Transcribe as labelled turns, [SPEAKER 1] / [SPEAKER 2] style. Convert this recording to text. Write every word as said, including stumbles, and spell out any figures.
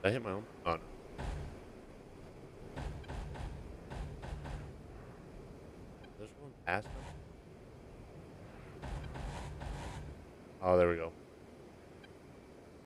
[SPEAKER 1] Did I hit my own? Oh, no. Is this one past him? Oh, there we go.